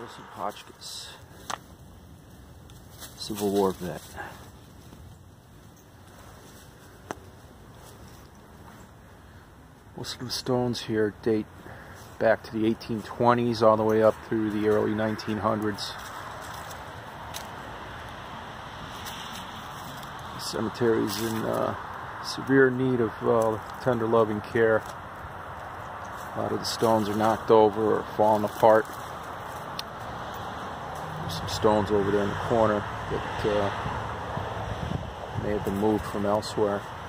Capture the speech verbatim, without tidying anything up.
Joseph Hotchkiss, Civil War vet. Most of the stones here date back to the eighteen twenties all the way up through the early nineteen hundreds. The cemetery is in uh, severe need of uh, tender loving care. A lot of the stones are knocked over or falling apart. There's some stones over there in the corner that uh, may have been moved from elsewhere.